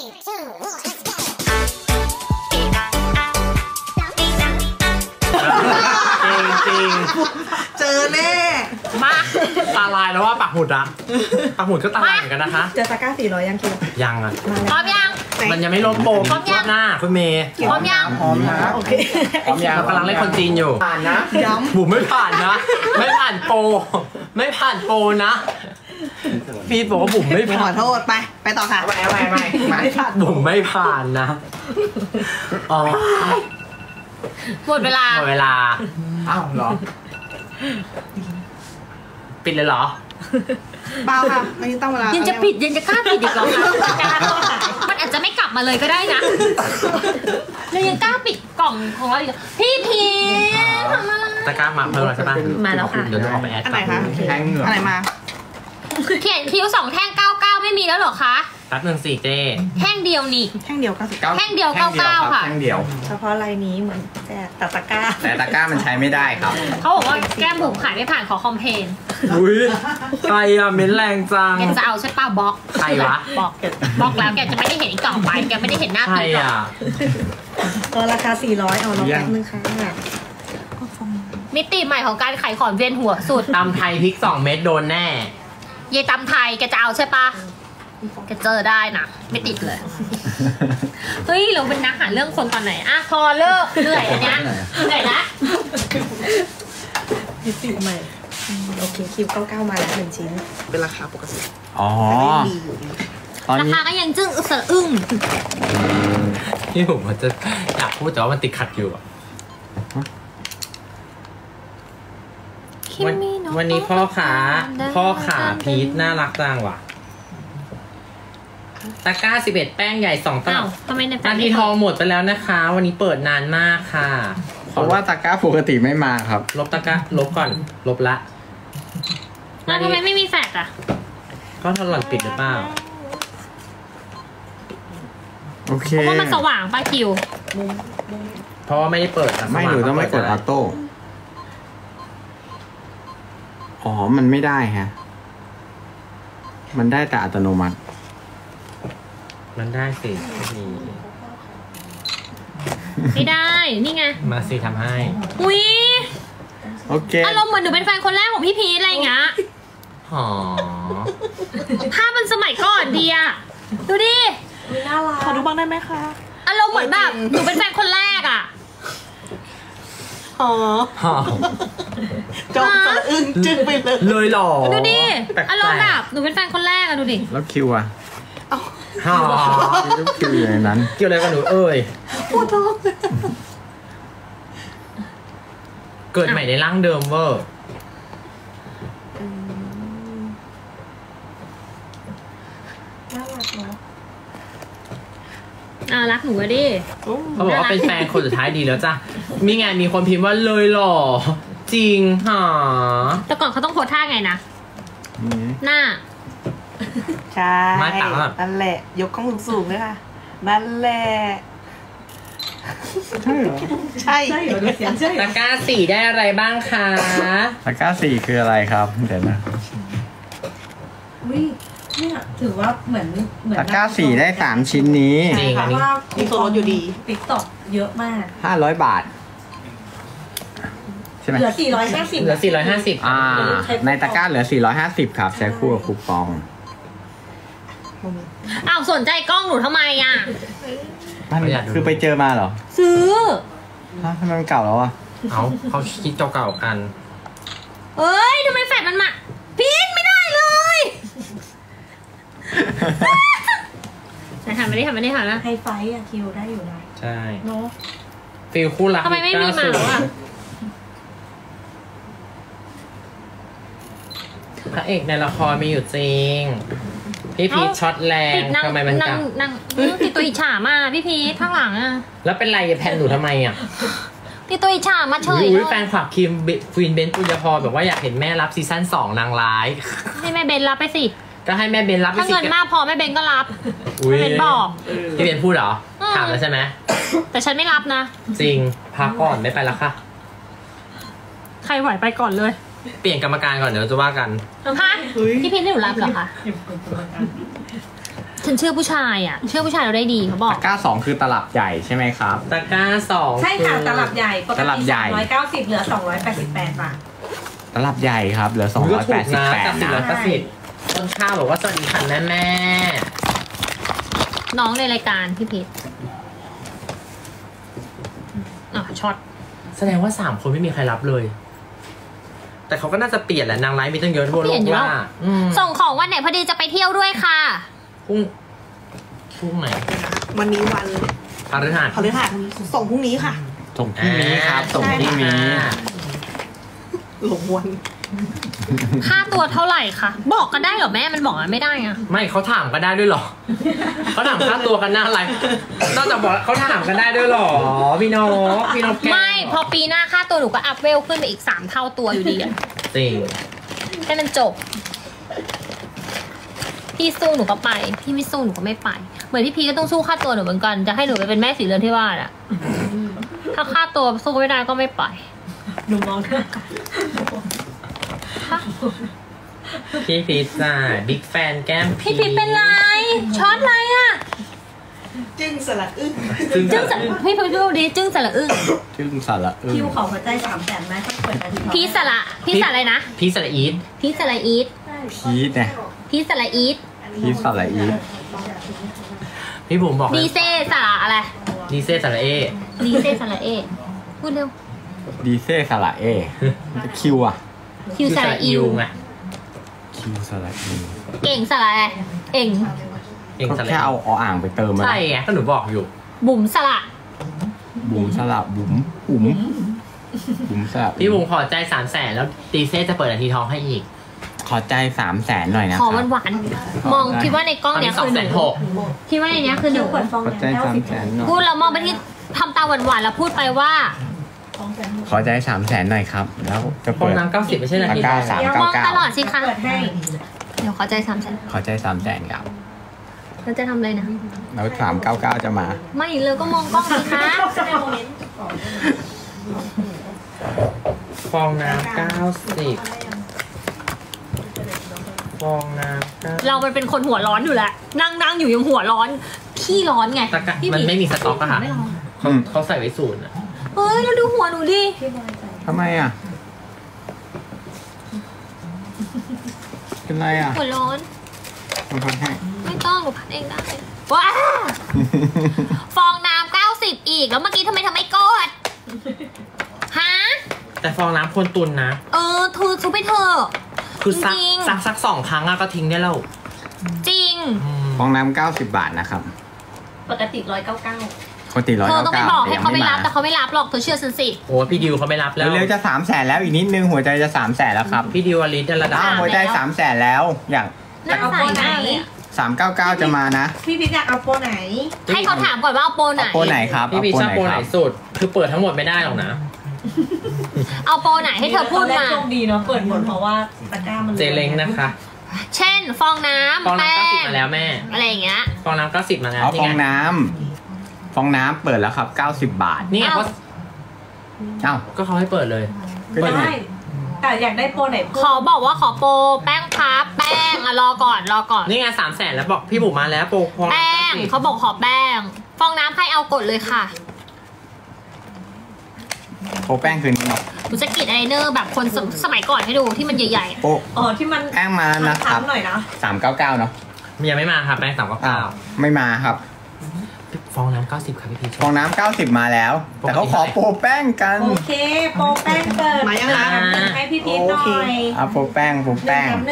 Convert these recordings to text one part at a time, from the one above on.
จริงเจอแน่มาตาลายแล้วว่าปักหมุดอะปักหมุดก็ตาลายเหมือนกันนะคะเจอตะกร้า400ยังคิวยังอะพร้อมยังมันยังไม่ลงโปรรอบหน้าคุณเมย์พร้อมยังพร้อมนะโอเคพร้อมยังเรากำลังเล่นคนจีนอยู่ผ่านนะย้ำบุ๋มไม่ผ่านนะไม่ผ่านโปรไม่ผ่านโปรนะพี่บอกว่าบุ๋มไม่ผ่านขอโทษไปต่อค่ะไม่ผ่านบุ๋มไม่ผ่านนะอ๋อหมดเวลาอ้าวเหรอปิดเลยเหรอเปล่าค่ะไม่ต้องเวลายังจะปิดยังจะกล้าปิดอีกเหรอคะมันอาจจะไม่กลับมาเลยก็ได้นะเรายังกล้าปิดกล่องของเราอีกพี่พีทำอะไรตะกร้ามาเพิ่มแล้วใช่ปะมาแล้วค่ะเดี๋ยวเราออกไปแอดอะไรคะอะไรมาเขียนคิ้ว2 แท่ง99ไม่มีแล้วเหรอคะแป๊บนึงสิเจ้แท่งเดียวนี่แท่งเดียว 99แท่งเดียว99ค่ะแท่งเดียวเฉพาะลายนี้เหมือนแต่ตะกร้าแต่ตะกร้ามันใช้ไม่ได้ครับเขาบอกว่าแก้มบุ๋มขายไม่ผ่านขอคอมเพลนอุ้ยใครอะเม้นแรงจังแกจะเอาใช่ป่ะบล็อกใครวะบล็อกแล้วแกจะไม่ได้เห็นอีกต่อไปแกไม่ได้เห็นหน้าตีหรอกราคา400เอาลองแป๊บนึงค่ะมิติใหม่ของการขายของเวียนหัวสุดตำไทยพริก2 เม็ดโดนแน่เยตำไทยแกจะเอาใช่ปะแกเจอได้นะไม่ติดเลยเฮ้ยเราเป็นนักหาเรื่องคนตอนไหนอะพอเลิกเหนื่อยอันเนี้ยเหนื่อยละมิติใหม่โอเคคิว99มาแล้ว1 ชิ้นเป็นราคาปกติอ๋อราคาก็ยังจึ้งอึ้งที่ผมจะอยากพูดแต่ว่ามันติดขัดอยู่อะวันนี้พ่อขาพีทน่ารักจังว่ะตะกร้า11แป้งใหญ่2 ตลับนาทีทองหมดไปแล้วนะคะวันนี้เปิดนานมากค่ะเพราะว่าตะกร้าปกติไม่มาครับลบตะกร้าลบก่อนลบละแล้วทำไมไม่มีแฟกอะก็ทอนหล่อนปิดหรือเปล่าโอเคเพราะมันสว่างป้าคิวเพราะว่าไม่ได้เปิดไม่หนูต้องไม่กดออโต้อ๋อมันไม่ได้ฮะมันได้แต่อัตโนมัติมันได้สิไม่ได้นี่ไงมาสิทำให้อุ้ยโอเคอารมณ์เหมือนหนูเป็นแฟนคนแรกของพี่พีอะไรอย่างเงี้ยอ๋อภาพมันสมัยก่อนดีอะดูดิน่ารักขอดูบ้างได้ไหมคะอารมณ์เหมือนแบบหนูเป็นแฟนคนแรกอะจงสะอึ้งจึ้งไปเลยหรอดูดิอารมณ์แบบหนูเป็นแฟนคนแรกอะดูดิแล้วคิวอะฮ่าคิวอย่างนั้นเกี่ยวอะไรกับหนูเอ้ยปวดท้องเกิดใหม่ในร่างเดิมเวอร์น่ารักเนาะรักหนูอะดิเขาบอกว่าเป็นแฟนคนสุดท้ายดีแล้วจ้ะมีไงมีคนพิมพ์ว่าเลยหรอจริงหรอแต่ก่อนเขาต้องโพสท่าไงนะหน้าใช่นั่นแหละยกข้างสูงเลยค่ะนั่นแหละใช่เหรอใช่ตะกร้า4ได้อะไรบ้างคะตะกร้า4คืออะไรครับเดี๋ยวนะเนี่ยถือว่าเหมือนตะกร้า4ได้3 ชิ้นนี้จริงอันนี้มีโซนอยู่ดีติ๊กต็อกเยอะมาก 500 บาทใช่ไหมเหลือ450 เหลือ450 ในตะกร้าเหลือ450ครับใช้คู่กับคูปองอ้าวสนใจกล้องหนูทำไมอ่ะคือไปเจอมาเหรอซื้อทำไมมันเก่าแล้วอ่ะเขาคิดเก่าๆกันเอ้ยทำไมแฟดมันมาพีทไม่ได้เลยทำไม่ได้นะไฮไฟอะคิวได้อยู่นะใช่เนาะฟิลคู่รักทำไมไม่มีมาหรอพระเอกในละครมีอยู่จริงพี่พีทช็อตแรงทำไมมันจับติดตัวอิจฉามาพี่พีทข้างหลังอะแล้วเป็นไรแพนหนูทำไมอะติดตัวอิจฉามาเฉยแฟนคลับคิมฟินเบนปุญญพรแบบว่าอยากเห็นแม่รับซีซั่น2นางร้ายให้แม่เบนรับไปสิก็ให้แม่เบนรับถ้าเงินมากพอแม่เบนก็รับแม่เบนบอกพี่เบนพูดเหรอถามแล้วใช่ไหมแต่ฉันไม่รับนะจริงพักก่อนไม่ไปแล้วค่ะใครไหวไปก่อนเลยเปลี่ยนกรรมการก่อนเดี๋ยวจะว่ากันฮะพี่พีทไม่หนูรับเหรอคะฉันเชื่อผู้ชายอ่ะเชื่อผู้ชายเราได้ดีเขาบอกตะกร้า2คือตลับใหญ่ใช่ไหมครับตะกร้า2 ใช่ค่ะตลับใหญ่ปกตลับติใหญ่ 390เหลือ288 บาทตลับใหญ่ครับเหลือก็ถูกนะกับ 288นะ 480ต้นข้าวบอกว่าสวัสดีค่ะแม่น้องในรายการพี่พิษช็อตแสดงว่า3คนไม่มีใครรับเลย แต่เขาก็น่าจะเปลี่ยนแหละนางไลฟ์มีตั้งเยอะทั่วโลกว่าส่งของวันไหนพอดีจะไปเที่ยวด้วยค่ะพรุ่งไหนวันนี้วันพฤหัสพฤหัสส่งพรุ่งนี้ค่ะส่งพรุ่งนี้ครับส่งพรุ่งนี้หลงวันค่าตัวเท่าไหร่คะบอกกันได้เหรอแม่มันบอกไม่ได้อะไม่เขาถามกันได้ด้วยเหรอ เขาถามค่าตัวกันหน้าอะไรนอกจากบอกเขาถามกันได้ด้วยเหรอพี่นกแก้วไม่พอปีหน้าค่าตัวหนูก็อัพเวลขึ้นไปอีก3 เท่าตัวอยู่ดีอะจริงแค่นั้นจบพี่สู้หนูก็ไปพี่ไม่สู้หนูก็ไม่ไปเหมือนพี่พีก็ต้องสู้ค่าตัวหนูเหมือนกันจะให้หนูไปเป็นแม่สีเรือนที่บ้านอะถ้าค่าตัวสู้ไม่ได้ก็ไม่ไปหนูมองหน้าพี่พีชจ้าบิ๊กแฟนแก้มพี่พีเป็นไรช็อตอะไรอะจึ้งสลัดอึ้งจึ้งสะพี่พีดูดิจึ้งสระอึ้งชื่อสาระอึ้งคิวของหัวใจ300,000ไหมถ้าเปิดนาทีพี่สระอะไรนะพี่สระอีทพี่สระอีทพีทเนี่ยพี่สระอีทพีทสาระอีทพี่บุ๋มบอกดีเซสระอะไรดีเซสระเอดีเซสระเอพูดเร็วดีเซสาระเอคิวอะคิวสระอิวไงคิวสาระอีเก่งสระอะไรเอ่งเองก็สระแค่เอาอ่างไปเติมมาใช่ไงก็หนูบอกอยู่บุ๋มสระบุ๋มสลับบุ๋มบุ๋มสลับพี่บุ๋มขอใจ300,000แล้วดีเซจะเปิดนาทีทองให้อีกขอใจ300,000หน่อยนะขคอรับหวานๆมองคิดว่าในกล้องเนี้ยคือหนู 260,000 คิดว่าในเนี้ยคือหนูเปิดฟองขอใจ300,000หน่อยพูดแล้วมองไปที่ทำตาหวานๆแล้วพูดไปว่าขอใจ300,000หน่อยครับ แล้วจะฟอเปิงดน้ำ90ไม่ใช่นาตะทีกร้าทองมองตลอดสิคะเปิดให้เดี๋ยวขอใจ300,000 ขอใจ300,000ครับแล้วจะทำอะไรนะแล้ว399จะมาไม่เลยก็มองกล้องสิคะฟองน้ำ90ฟองน้ำเรามันเป็นคนหัวร้อนอยู่แล้วนั่งอยู่ยังหัวร้อนขี้ร้อนไงตะกะมันไม่มีสต็อกอะค่ะไม่ร้อนเขาใส่ไว้ศูนย์อะเฮ้ยแล้วดูหัวหนูดิทำไมอ่ะ เป็นไรอ่ะหัวร้อนมันพักให้ไม่ต้องหนูพัดเองได้ว้าฟองน้ำ90อีกแล้วเมื่อกี้ทำไมไม่กดฮะแต่ฟองน้ำคนตุนนะทุบไปเถอะคือซักจริงสัก2 ครั้งอะก็ทิ้งได้แล้วจริงฟองน้ำ90 บาทนะครับปกติ199 ปกติ199 เธอต้องไปบอกให้เขาไม่รับแต่แต่เขาไม่รับหรอกเธอเชื่อฉันสิโอ้พี่ดิวเขาไม่รับแล้วเร็วๆจะ300,000แล้วอีกนิดนึงหัวใจจะ300,000แล้วครับพี่ดิวอลิสระดับอ่ะหัวใจ300,000แล้วอย่างน่าใส่มากเลยอะ 399จะมานะพี่พิษอยากเอาโปรไหนให้เขาถามก่อนว่าเอาโปรไหนเอาโปรไหนครับพี่เอาพีโปรชอบไหนโปรคไหนรับสุด คือเปิดทั้งหมดไม่ได้หรอกนะเอาโปรไหนให้เธอพูดมาโชคดีเนาะเปิดหมดเพราะว่าตะกร้ามันเจเล้งนะคะเช่น ฟองน้ฟองำแป้น้ำง 90มาแล้วแม่อะไรอย่างเงี้ยฟองน้ำ90มาแล้วเอาฟองไน้ำฟองน้ำเปิดแล้วครับ90 บาทนี่ไงเอาเอ้าก็เขาให้เปิดเลยก็จะได้แต่อยากได้โปรไหนขอบอกว่าขอโปรแป้งพับแป้งอะรอก่อนนี่ไง300,000แล้วบอกพี่บุ๋มมาแล้วโปรฟองแป้งน้ำเขาบอกขอแป้ง ฟองน้ำใครเอากดเลยค่ะโปรแป้งคืนนี้เนาะหนูจะกรีดไอเนอร์แบบคนสมัยก่อนให้ดูที่มันใหญ่โปรอ๋อที่มันแป้งมาแล้วนะครับหน่อยนะ 399เนาะยังไม่มาค่ะแป้งอ้าว 399 ไม่มาครับฟองน้ำ90ค่ะพี่พีชฟองน้ำ90มาแล้ว แต่เขาขอโปรแป้งกันโอเคโปรแป้งเปิดมายังนะให้พี่พีทหน่อยเอาโปรแป้ง 1 399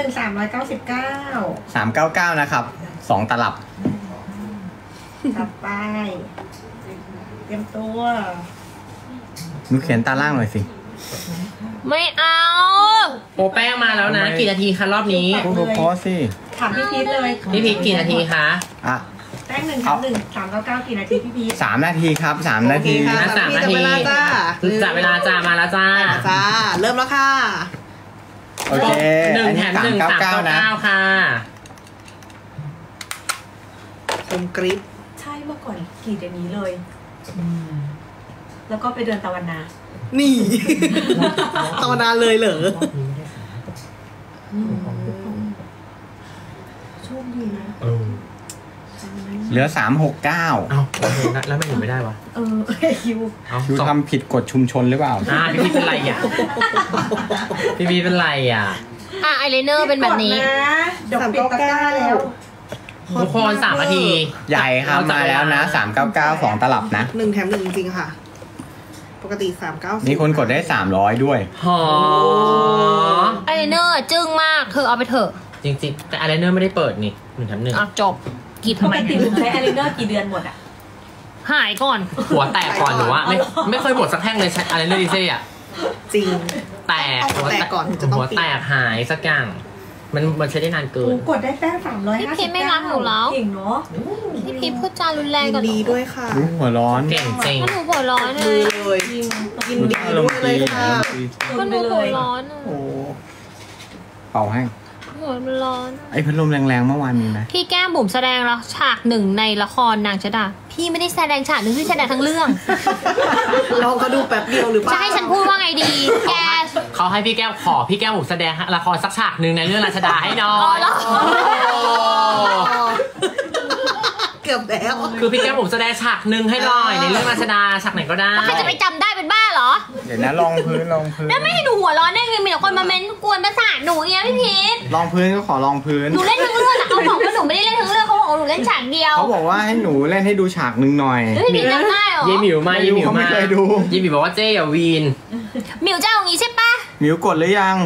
นะครับ2 ตลับต่อไปเตรียมตัวหนูเขียนตาล่างหน่อยสิๆ ไม่เอาโปรแป้งมาแล้วนะ กี่นาทีคะรอบนี้พูดเพราะๆสิถามพี่พีทเลยพี่พีชกี่นาทีคะอ่ะแป้ง1 399กี่นาทีพี่พีท 3 นาทีครับ3 นาทีโอเคค่ะ 3 นาทีจับเวลาจ้าจับเวลาจ้ามาแล้วจ้าจ้าเริ่มแล้วค่ะโอเค 1 แถม 1 399นะ 399ค่ะคมกริปใช่เมื่อก่อนกรีดอย่างนี้เลย แล้วก็ไปเดินตะวันนา นี่ ตะวันนาเลยเหรอโชคดีนะเหลือ 369 เอ้าโอเคแล้วไม่หนูไม่ได้วะคิวเอ้าดูทำผิดกฎชุมชนหรือเปล่าพี่พีเป็นไรอ่ะพี่พีเป็นไรอ่ะอายไลเนอร์เป็นแบบนี้เดี๋ยวปิดตะกร้าแล้วทุกคน3 นาทีใหญ่ครับมาแล้วนะ 399 2 ตลับนะ 1 แถม 1 จริงๆค่ะ ปกติ390 มีคนกดได้ 300 ด้วยหออายไลเนอร์จึ้งมากเธอเอาไปเถอะจริงๆแต่อายไลเนอร์ไม่ได้เปิดนี่1 แถม 1 อ่ะจบกีดปทำไมกติหนูใช้อายไลเนอร์กี่เดือนหมดอ่ะหายก่อนหัวแตกก่อนหนูว่าไม่เคยหมดสักแท่งเลยอายไลเนอร์ดีเซ่อะจริงแตกเอาหัวแตกก่อนถึงจะต้องหัวปิดแตกหายสักอย่างมันใช้ได้นานเกินกดได้แต้ม350 พี่พีชไม่รักหนูแล้วเก่งเนาะพี่พีชพูดจารุนแรงยิกับนหนูดีด้วยค่ะหัวร้อนเก่งจริงก็หนูหัวร้อนเลมืยอเลยยินดีด้วยเลยค่ะก็หนูหัวร้อนอะโอ้เป่าให้หัวมันร้อนไอ้พัดลมแรงๆเมื่อวานนี้นะพี่แก้มบุ๋มแสดงแล้วฉากหนึ่งในละครนางชะดาพี่ไม่ได้แสดงฉากหนึ่งพี่แสดงทั้งเรื่องลองเขาดูแป๊บเดียวหรือเปล่าจะให้ฉันพูดว่าไงดี แกเขาให้พี่แก้วพี่แก้วบุกแสดงละครสักฉากหนึ่งในเรื่องราชดาให้หน้ออ๋อย เหรอเกือบแล้วคือพี่แก้วบุกแสดงฉากหนึ่งให้หน่อยในเรื่องราชดาฉากไหนก็ได้ใครจะไปจำได้เป็นบ้าเหรอเดี๋ยวนะลองพื้นแล้วไม่ให้หนูหัวร้อนได้ไงมีแต่คนมาเม้นกวนประสาทหนูอย่างเงี้ยพี่พีชลองพื้นก็ขอลองพื้นหนูเล่นทั้งเรื่องอะเขาบอกว่าหนูไม่ได้เล่นทั้งเรื่องเขาบอกว่าหนูเล่นฉากเดียวเขาบอกว่าให้หนูเล่นให้ดูฉากหนึ่งหน่อยเฮ้ยพี่จำได้เหรอเยหมิวมาไม่เยรู้หมิวเขาไม่มาเคยดูเยหมิวบอกว่าเจ๊อย่าวีนหมิวจะเอางี้ใช่ปะหมิวกดหรือยัง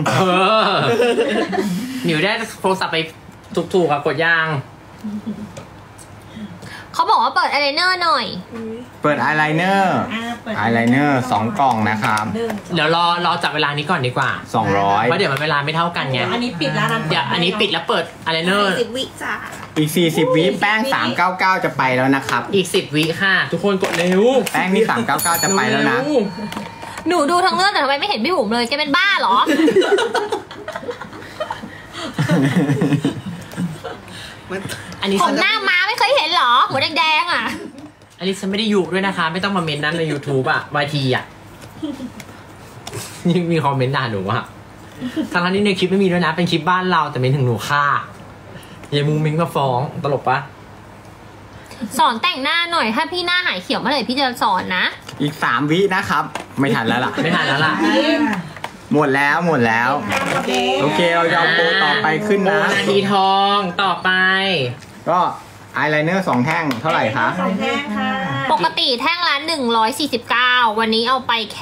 หมิวได้โทรศัพท์ไปถูกๆอะกดยางเขาบอกว่าเปิดอายไลเนอร์หน่อยเปิดอายไลเนอร์อายไลเนอร์2 กล่องนะครับเดี๋ยวรอจับเวลานี้ก่อนดีกว่า 200 เพราะเดี๋ยวมันเวลาไม่เท่ากันไงอันนี้ปิดแล้วนะเดี๋ยวอันนี้ปิดแล้วเปิดอะไรเนอร์ 10 วิจ้าอีก 40 วิแป้ง 399 จะไปแล้วนะครับอีก10 วิค่ะ ทุกคนกดเร็วแป้งนี่399 จะไปแล้วนะเร็หนูดูทั้งเรื่องแต่ทำไมไม่เห็นพี่บุ๋มเลยแกเป็นบ้าเหรออันนี้ผฉัมนหน้าม้าไม่เคยเห็นเหรอ หัวแดงๆอ่ะอันนี้ฉันไม่ได้ยุด้วยนะคะ ไม่ต้องมาเมนนั้นใน YouTube อะวายทีอะยังมีคอมเมนต์ด่าหนูอะทางนี้ในคลิปไม่มีด้วยนะ เป็นคลิปบ้านเราแต่เมนถึงหนูค่ะยายมูมิงมาฟ้องตลกปะสอนแต่งหน้าหน่อยถ้าพี่หน้าหายเขียวเมื่อไหร่พี่จะสอนนะอีก 3 วินะครับ ไม่ทันแล้วล่ะไม่ทันแล้วล่ะหมดแล้ว โอเค เราจะเอาโปรต่อไปขึ้นโบนะนาทีทองต่อไปก็อายไลเนอร์2 แท่งเท่าไหร่คะ 2 แท่งค่ะปกติแท่งละ149 วันนี้เอาไปแค่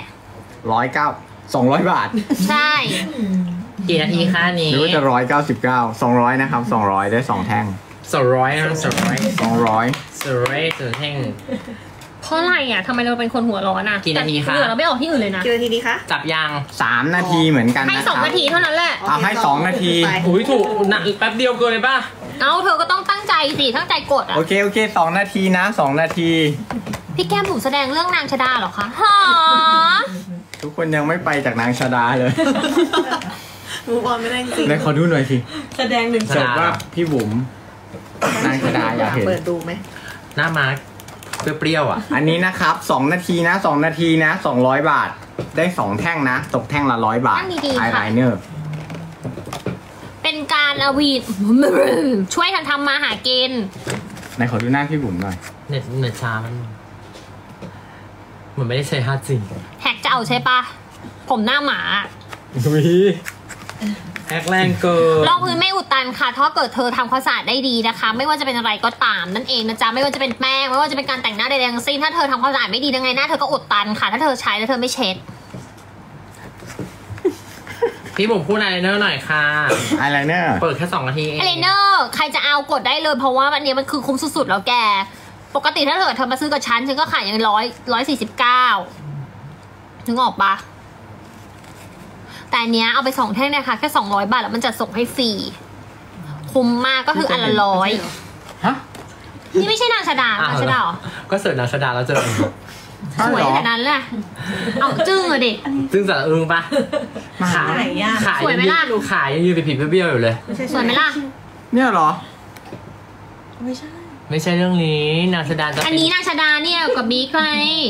200 บาทใช่กี่นาทีคะนี้หรือว่าจะ199 200 นะครับ 200 ได้ 2 แท่ง 200นะ200 200 สุดแท่งเพราะอะไรอ่ะทำไมเราเป็นคนหัวร้อนอ่ะกี่นาทีคะเหงื่อเราไม่ออกที่อื่นเลยนะกี่นาทีดีคะจับยาง 3 นาทีเหมือนกันให้นะครับ 2 นาทีเท่านั้นแหละเอาให้ 2 นาทีไปอุ้ยถูกนะแป๊บเดียวเกินไปป่ะเอาเธอก็ต้องตั้งใจสิตั้งใจกดอ่ะโอเค 2 นาทีนะ 2 นาทีพี่แก้มบุ๋มแสดงเรื่องนางชะดาเหรอคะฮะทุกคนยังไม่ไปจากนางชาดาเลยมูฟออนไม่ได้จริงไหนขอดูหน่อยสิแสดง1 ชาจดาบว่าพี่บุ๋มนางชาดาอยากเห็นเปิดดูไหมหน้ามาร์คเปรี้ยวๆอ่ะอันนี้นะครับ 2 นาทีนะ 2 นาทีนะ 200 บาท ได้ 2 แท่งนะ ตกแท่งละ100 บาทนั่งดีๆอายไลค่ะเนอร์เป็นการอวีด ช่วยกันทำมาหากินไหนขอดูหน้าพี่บุ๋มหน่อยเน็ตช้ามันเหมือนไม่ได้ใช้ 5G แฮกจะเอาใช่ปะผมหน้าหมาแฮกแรงเกินรองพื้นไม่อุดตันค่ะถ้าเกิดเธอทำความสะอาดได้ดีนะคะ ไม่ว่าจะเป็นอะไรก็ตามนั่นเองนะจ๊ะไม่ว่าจะเป็นแป้งไม่ว่าจะเป็นการแต่งหน้าใดๆทั้งสิ้นถ้าเธอทำความสะอาดไม่ดียังไงหน้าเธอก็อุดตันค่ะ ถ้าเธอใช้แล้วเธอไม่เช็ดพี่บุ๋มพูดอะไรเนอร์หน่อยค่ะอายไลเนอร์เปิดแค่2 นาทีเองไอเลเนอร์ใครจะเอากดได้เลยเพราะว่าวันนี้มันคือคุ้มสุดๆแล้วแก ปกติถ้าเธอมาซื้อกับฉันก็ขายอย่าง149นึกออกปะแต่อันเนี้ยเอาไป2 แท่งนะคะแค่200 บาทแล้วมันจะส่งให้ฟรีคุ้มมากก็คืออันละ100 ฮะนี่ไม่ใช่นางชะดานางชะดาเหรอก็เสิร์ชนางชดาแล้วเจอสวยขนาดนั้นแหละเอาจึ้งเลยดิซึ่งสระอึ้งปะขาไหนอ่ะขาสวยไหมล่ะขายังยืนผิดๆเบี้ยวๆอยู่เลยสวยไหมล่ะเนี่ยเหรอไม่ใช่ไม่ใช่เรื่องนี้นางชดาจะอันนี้นางชะดาเนี่ยกับบิ๊กไง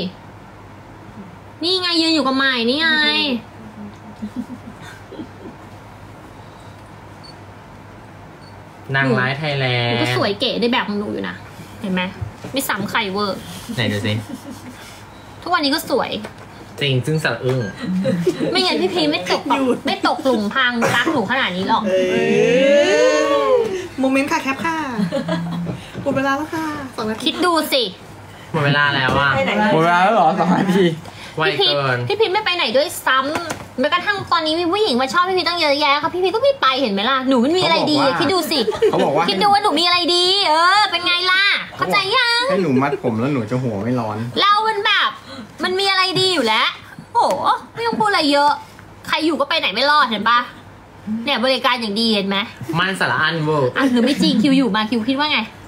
นี่ไงยืนอยู่กับใหม่นี่ไงนนางร้ายไทยแลหนนูด์ก็สวยเก๋ในแบบของหนูอยู่นะเห็นไหมไม่ซ้ำใครเวอร์ไหนดูสิทุกวันนี้ก็สวยจริงซึ่งสะอึ้งไม่งั้นพี่พีไม่ตกแบบไม่ตกหลุมพรางรักหนูขนาดนี้หรอกโมเมนต์ค่ะแคปค่ะหมดเวลาแล้วค่ะ2 นาทีคิดดูสิหมดเวลาแล้วอ่ะไปไหนหมดเวลาแล้วเหรอ2 นาทีไวพี่พีเกินพี่พีไม่ไปไหนด้วยซ้ำแม้กระทั่งตอนนี้มีผู้หญิงมาชอบพี่พีตั้งเยอะแยะค่ะพี่พีก็ไม่ไปเห็นไหมล่ะหนูมันมีอะไรดีอะคิดดูสิเขาบอกว่าคิดดูว่าหนูมีอะไรดี เป็นไงล่ะเข้าใจยังให้หนูมัดผมแล้วหนูจะหัวไม่ร้อนเรามันแบบมันมีอะไรดีอยู่แล้วโอ้โหไม่ต้องพูดอะไรเยอะ ใครอยู่ก็ไปไหนไม่รอดเห็นปะเนี่ยบริการอย่างดีเห็นไหมมันสารอันเวอร์อ่ะหรือไม่จริงคิวอยู่มาคิวคิดว่าไง